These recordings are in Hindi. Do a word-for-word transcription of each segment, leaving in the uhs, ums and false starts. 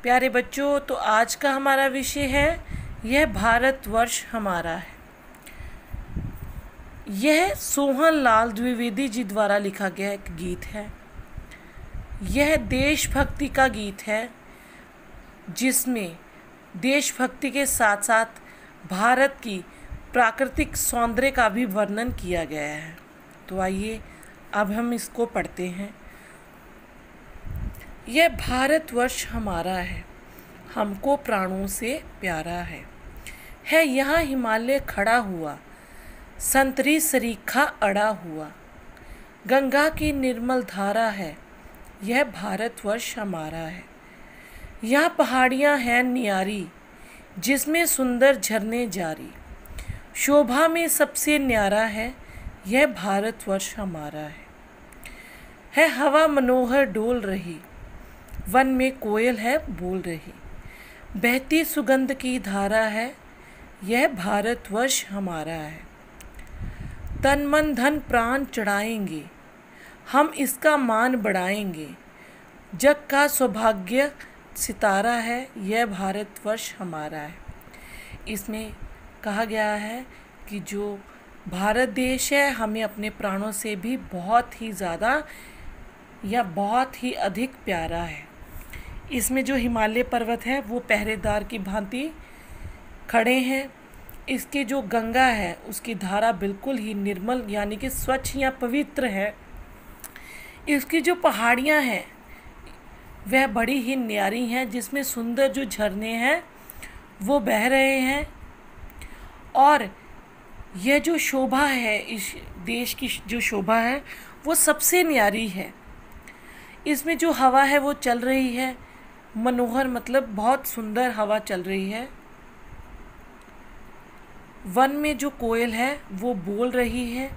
प्यारे बच्चों, तो आज का हमारा विषय है यह भारतवर्ष हमारा है। यह सोहन लाल द्विवेदी जी द्वारा लिखा गया एक गीत है। यह देशभक्ति का गीत है जिसमें देशभक्ति के साथ साथ भारत की प्राकृतिक सौंदर्य का भी वर्णन किया गया है। तो आइए अब हम इसको पढ़ते हैं। यह भारतवर्ष हमारा है, हमको प्राणों से प्यारा है। है यहाँ हिमालय खड़ा हुआ, संतरी सरीखा अड़ा हुआ। गंगा की निर्मल धारा है, यह भारतवर्ष हमारा है। यहाँ पहाड़ियाँ हैं न्यारी, जिसमें सुंदर झरने जारी। शोभा में सबसे न्यारा है, यह भारतवर्ष हमारा है। है हवा मनोहर डोल रही, वन में कोयल है बोल रही। बहती सुगंध की धारा है, यह भारतवर्ष हमारा है। तन मन धन प्राण चढ़ाएंगे, हम इसका मान बढ़ाएंगे। जग का सौभाग्य सितारा है, यह भारतवर्ष हमारा है। इसमें कहा गया है कि जो भारत देश है हमें अपने प्राणों से भी बहुत ही ज़्यादा या बहुत ही अधिक प्यारा है। इसमें जो हिमालय पर्वत है वो पहरेदार की भांति खड़े हैं। इसके जो गंगा है उसकी धारा बिल्कुल ही निर्मल यानी कि स्वच्छ या पवित्र है। इसकी जो पहाड़ियाँ हैं वह बड़ी ही न्यारी हैं, जिसमें सुंदर जो झरने हैं वो बह रहे हैं। और यह जो शोभा है, इस देश की जो शोभा है वो सबसे न्यारी है। इसमें जो हवा है वो चल रही है, मनोहर मतलब बहुत सुंदर हवा चल रही है। वन में जो कोयल है वो बोल रही है।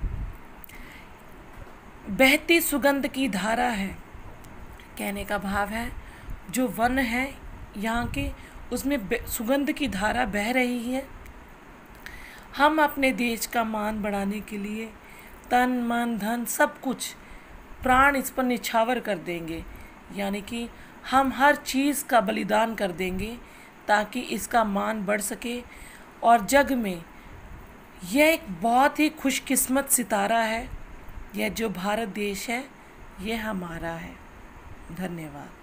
बहती सुगंध की धारा है, कहने का भाव है जो वन है यहाँ के उसमें सुगंध की धारा बह रही है। हम अपने देश का मान बढ़ाने के लिए तन मन धन सब कुछ प्राण इस पर निछावर कर देंगे, यानी कि हम हर चीज़ का बलिदान कर देंगे ताकि इसका मान बढ़ सके। और जग में यह एक बहुत ही खुशकिस्मत सितारा है। यह जो भारत देश है यह हमारा है। धन्यवाद।